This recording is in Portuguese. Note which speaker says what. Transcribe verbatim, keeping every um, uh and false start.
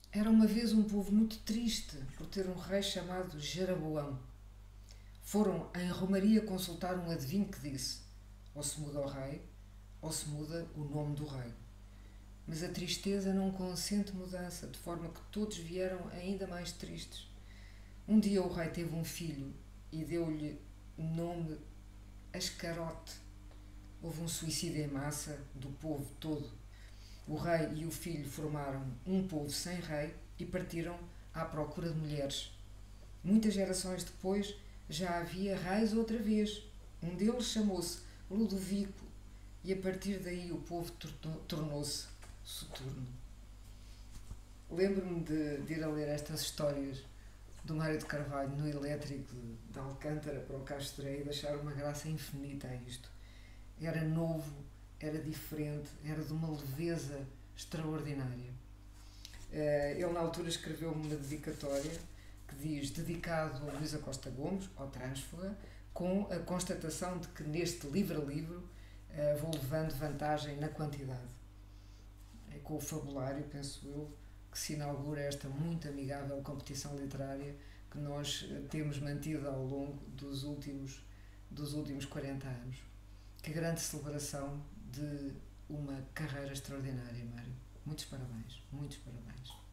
Speaker 1: Era uma vez um povo muito triste por ter um rei chamado Jaraboão. Foram em Romaria consultar um adivinho que disse: ou se muda o rei, ou se muda o nome do rei. Mas a tristeza não consente mudança, de forma que todos vieram ainda mais tristes. Um dia o rei teve um filho e deu-lhe o nome Ascarote. Houve um suicídio em massa do povo todo. O rei e o filho formaram um povo sem rei e partiram à procura de mulheres. Muitas gerações depois já havia reis outra vez. Um deles chamou-se Ludovico e a partir daí o povo tornou-se soturno. Lembro-me de, de ir a ler estas histórias do Mário de Carvalho no Elétrico de Alcântara para o Castré e de achar uma graça infinita a isto. Era novo, era diferente, era de uma leveza extraordinária. Ele na altura escreveu-me uma dedicatória que diz: dedicado a Luísa Costa Gomes, ao Trânsfuga, com a constatação de que neste livro a livro vou levando vantagem na quantidade. É com o fabulário, penso eu, que se inaugura esta muito amigável competição literária que nós temos mantido ao longo dos últimos, dos últimos quarenta anos. Que grande celebração de uma carreira extraordinária, Mário. Muitos parabéns, muitos parabéns.